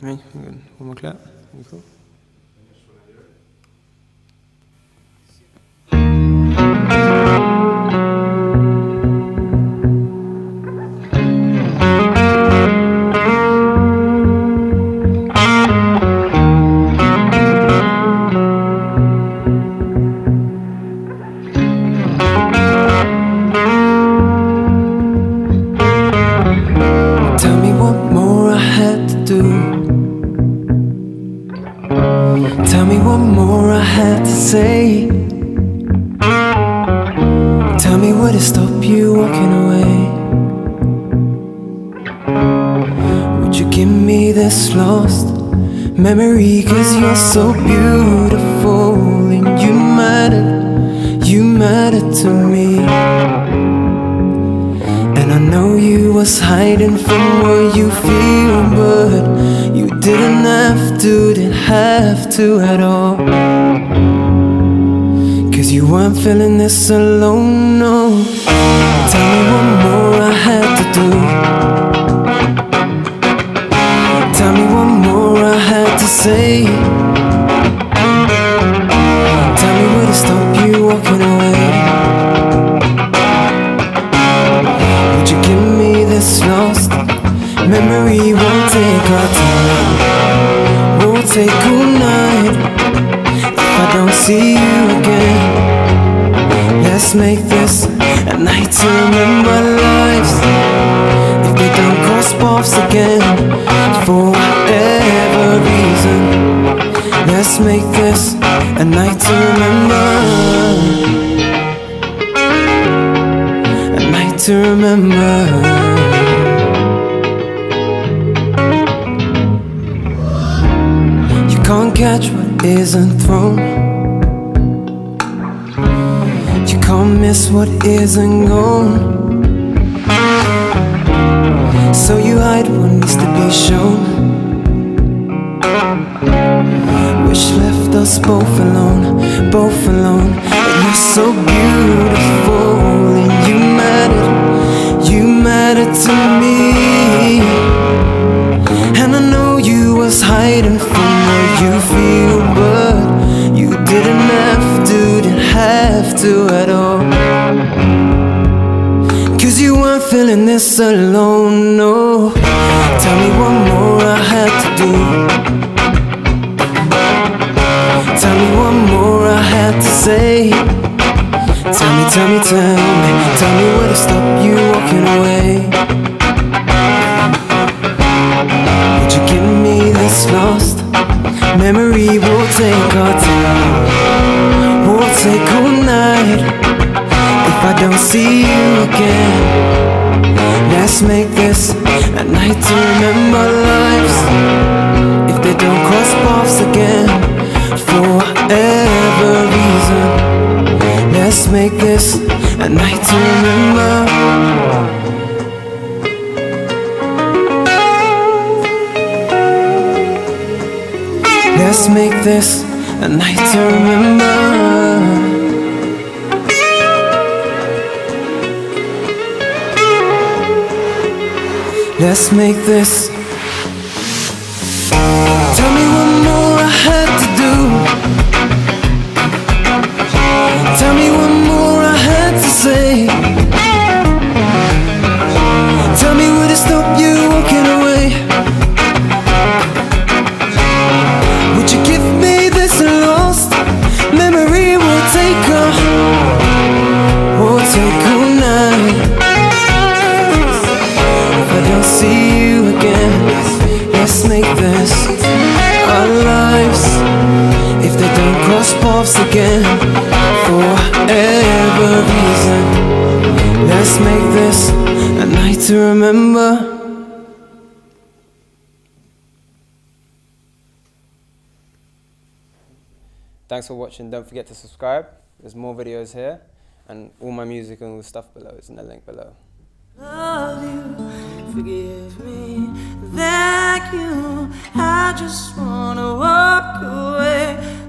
Right, good. One more clap. Cool. Tell me what more I had to do. Tell me what more I had to say. Tell me would it stop you walking away? Would you give me this lost memory? 'Cause you're so beautiful and you mattered to me. And I know you was hiding from what you feel, but you didn't have to at all. 'Cause you weren't feeling this alone, no. Tell me what more I had to do. Tell me what more I had to say. Tell me would it stop you walking away? Would you give me this lost memory? We'll take our time, we'll take all night. If I don't see you again, let's make this a night to remember lives. If they don't cross paths again, for whatever reason, let's make this a night to remember. A night to remember. You can't catch what isn't thrown. You can't miss what isn't gone. So you hide what needs to be shown, which left us both alone. But you're so beautiful and you mattered to me. And I know you was hiding from what you feel, but you didn't have to at all. 'Cause you weren't feeling this alone, no. Tell me what more I had to do. Tell me what more I had to say. Tell me would it stop you walking away? Would you give me this lost memory? We'll take our time, we'll take all night. If I don't see you again, let's make this a night to remember lives. If they don't cross paths again, for whatever reason, let's make this a night to remember. Let's make this a night to remember. Let's make this. Tell me what more I had to do. Tell me what more I had to say. Tell me would it stop you walking away? Would you give me this lost memory? We'll take all night. If I don't see you again, let's make this our lives. If they don't cross paths again, for whatever reason, let's make this a night to remember. Thanks for watching. Don't forget to subscribe. There's more videos here, and all my music and all the stuff below is in the link below. Love you, forgive me, thank you. I just wanna walk away.